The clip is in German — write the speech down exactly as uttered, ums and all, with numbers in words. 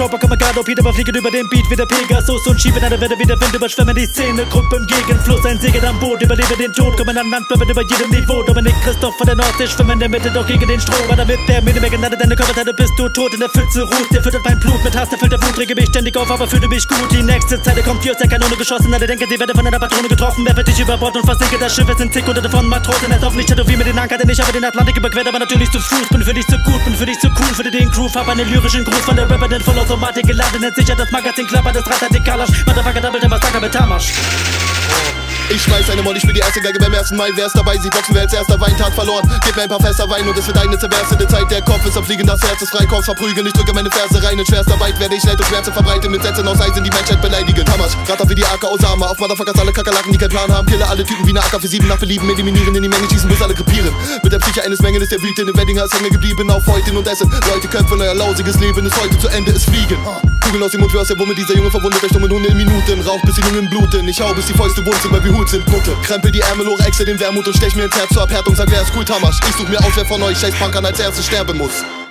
Chopper, komm mal grad auf, jeder fliegen über den Beat wie der Pegasus und schieben an der Wette wie der Wind, überschwemmen die Szene, Gruppe im Gegenfluss, ein Segel am Boot, überlebe den Tod, kommen an Land, bleiben über jedem Niveau, Dominik Christoph von der Nordsee, schwimmen in der Mitte, doch gegen den Strom, aber damit der Millimeter genannt, deine Körperteile bist du tot in der Pfütze, ruht, der füttert mein Blut, mit Hass, der füllt der Wut, rege mich ständig auf, aber fühle mich gut, die nächste Zeit kommt hier aus der Kanone geschossen, alle denken, sie werde von einer Patrone getroffen, werfe dich über Bord und versinke, das Schiff ist ein Tick oder davon Matrosen, es auf nicht tätowieren mit den Anker, denn ich habe den Atlantik überquert, aber natürlich zu Fuß, bin für dich zu gut, bin für dich zu cool, für den Groove, hab einen lyrischen Gruß von der Rapper, denn voll Automatik geladen, nennt sicher das Magazin klappert, das Rad hat den Kalasch, Motherfucker, Double, Massaker mit Tamasch. Ich schmeiß eine Mod, ich spiel die erste Geige beim ersten Mai. Wer's dabei, sie boxen, wer als erster Weintag verloren. Gib mir ein paar Fässer Wein und es wird eine zerberstete Zeit. Der Kopf ist am Fliegen, das Herz ist frei, Kopf verprügeln. Ich drücke meine Ferse rein, in schwerster Arbeit werde ich Leid und Schmerzen verbreiten. Mit Sätzen aus Eisen die Menschheit beleidigen. Hamas, Ratter wie die A K Osama. Auf Motherfuckers alle Kakerlaken, die keinen Plan haben. Killer alle Typen wie eine A K für sieben nach Belieben. Eliminieren in die Menge, schießen bis alle krepieren. Mit der Psyche eines Mengen ist der wütend. In Weddinger ist hängen geblieben auf heute und Essen. Leute kämpfen, euer lausiges Leben ist heute zu Ende, ist Fliegen. Kugeln aus dem Mund wie aus der Wumme, dieser Junge verwundet euch dummen Hunde in Minuten. Rauch bis die Lungen bluten, ich hau bis die Fäuste wund sind, weil wir Hut sind, Mutte. Krempel die Ärmel hoch, Excel den Wermut und stech mir ins Herz zur Abhärtung. Sag, wer ist cool, Tamasch? Ich such mir aus, wer von euch scheiß Punkern als erstes sterben muss.